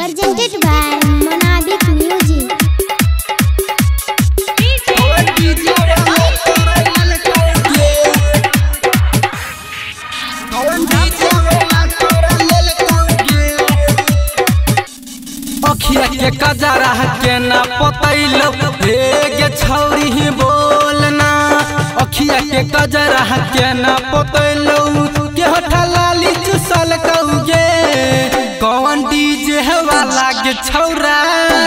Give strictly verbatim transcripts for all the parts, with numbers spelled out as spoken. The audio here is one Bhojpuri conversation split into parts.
presented by Monabic Music. अखिया के कजरा के ना पतैलो हे गे छौरी ही बोलना। अखिया के कजरा के ना पतैलो के हठलाली चुसल कौगे कौन डीजे वाला के छौरा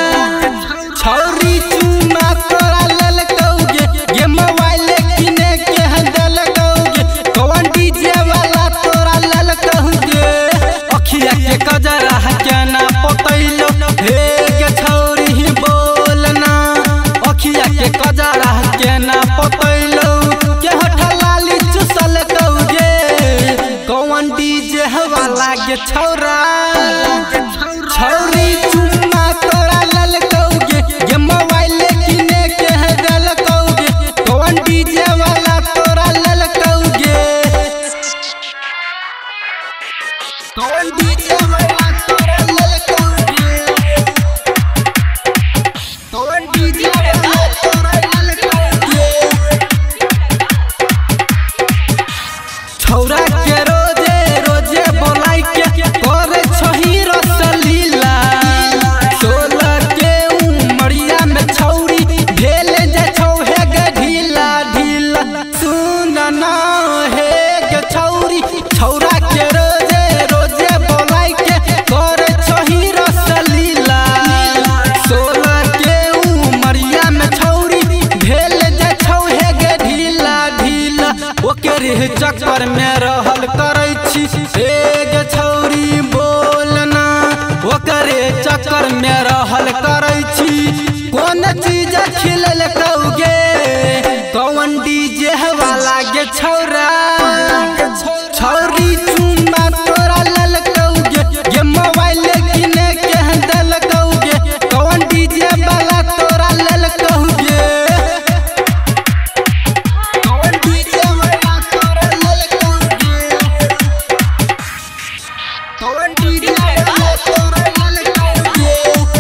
छौरी चुमा तोरा लेल कौगे गे मोबाइल किने के हंदल कौगे कौन डीजे वाला तोरा लेल कौगे। अखिया के कजरा के ना पतैलो हे गे छौरी ही बोलना। अखिया के कजरा के ना पतैलो के हठलाली चुसल कौगे कौन डीजे वाला गे छौरा छौरी चुमा तोरा लेल कौगे गे मोबाइल किने के हदल कौगे कौन डीजे वाला तोरा लेल कौगे कौन डीजे वाला तोरा लेल कौगे कौन डीजे वाला तोरा लेल कौगे। छौरा के रोजे रोजे बोलाई के करे छही रसलीला सोलह के उमरिया में छौरी भेल जे छौ हे गे ढीला ढीला सुन ना हे गे छौरी छौरा के रोजे रोजे बोलाई के करे छही रसलीला सोलह के उमरिया में छौरी भेल जे छौ हे गे ढीला ढीला ओकरे चक्कर में रहल करै छी हे गे छौरी बोलना। ओकरे चक्कर में रहल करै छी कौन चीज खिलल कौगे कौन डीजे वाला गे छौरा छौरी चुमा तोरा लेल कौगे गे मोबाइल किने के हंदल कौगे कौन डीजे वाला तोरा लेल कौगे कौन डीजे वाला तोरा लेल कौगे कौन डीजे वाला तोरा लेल कौगे।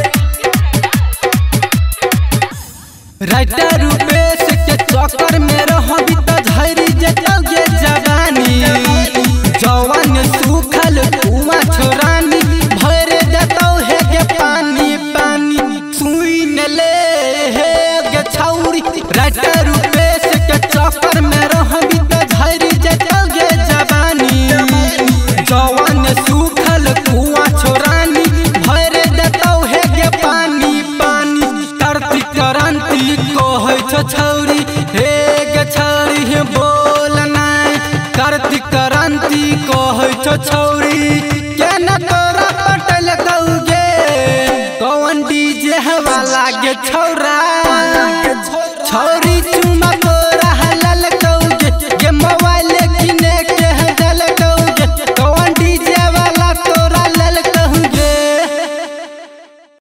राइटर रूपेश के चक्कर में रहबी त झैरी जतौगे जवानी जवान सुखल कुआं छोरानी भर देतौ हे गे पानी पानी सुन ले हे गे छौरी। राइटर रूपेश के चक्कर में रहबी त झैरी जतौगे जवानी जवान सुखल कुआं छोरानी भर देतौ हे गे पानी पानी। करती क्रांति कहै छ छौरी हे गे छौरी हे बोलना। करती क्रांति कहै छ छौरी के न तोरा पटल कौगे कौन डीजे वाला गे छौरा